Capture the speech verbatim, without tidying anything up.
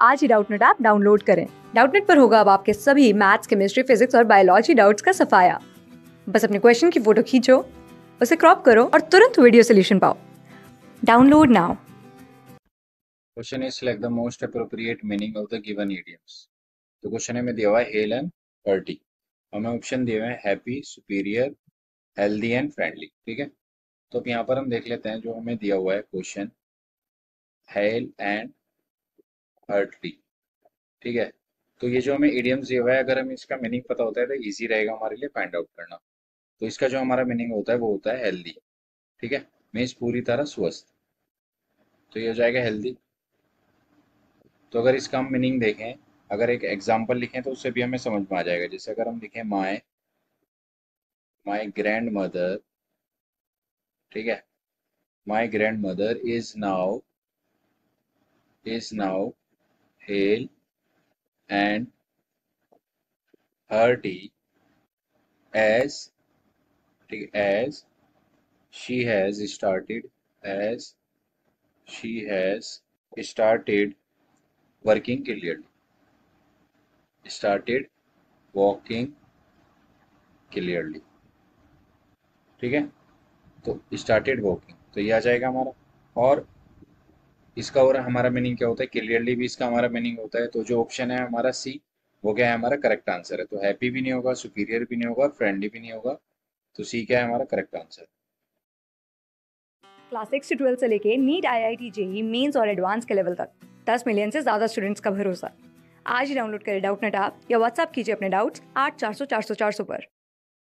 आज ही Doubtnut app download करें। डाउटनेट पर होगा अब आपके सभी मैथ्स, केमिस्ट्री, फिजिक्स और बायोलॉजी डाउट्स का सफाया। बस अपने क्वेश्चन की फोटो खींचो, उसे क्रॉप करो और तुरंत वीडियो सोल्यूशन पाओ। Download now. Question is select the most appropriate meaning of the given idioms. तो क्वेश्चन में दिया हुआ है हेल एंड हर्टी। हमें ऑप्शन दिए हुए हैं happy, superior, healthy and friendly. ठीक है, तो अब यहाँ पर हम देख लेते हैं जो हमें दिया हुआ है क्वेश्चन, हेल एंड हर्टी। ठीक है, तो ये जो हमें इडियम्स दिया हुआ है, अगर हमें इसका मीनिंग पता होता है तो इजी रहेगा हमारे लिए फाइंड आउट करना। तो इसका जो हमारा मीनिंग होता है वो होता है हेल्दी। ठीक है, मीन्स पूरी तरह स्वस्थ, तो ये हो जाएगा हेल्दी। तो अगर इसका हम मीनिंग देखें, अगर एक एग्जाम्पल लिखें तो उससे भी हमें समझ में आ जाएगा। जैसे अगर हम लिखें माई माई ग्रैंड मदर, ठीक है, my grandmother is now is now hale and hearty as, ठीक है, as she has started as she has started working clearly, started walking clearly. ठीक है, तो स्टार्टेड वॉकिंग, तो ये आ जाएगा हमारा। और इसका और हमारा मीनिंग क्या होता है, क्लियरली भी इसका हमारा मीनिंग होता है। तो जो ऑप्शन है हमारा सी, वो क्या है, हमारा करेक्ट आंसर है। तो हैप्पी भी नहीं होगा, सुपीरियर भी नहीं होगा, फ्रेंडली भी नहीं होगा। तो सी क्या है हमारा करेक्ट आंसर। क्लास सिक्स से ट्वेल्थ से लेके NEET, I I T, JEE mains और एडवांस के लेवल तक दस मिलियन से ज्यादा स्टूडेंट्स का भरोसा। आज ही डाउनलोड करें डाउटनेट ऐप या व्हाट्सएप कीजिए अपने डाउट्स आठ चार सौ चार सौ चार सौ पर।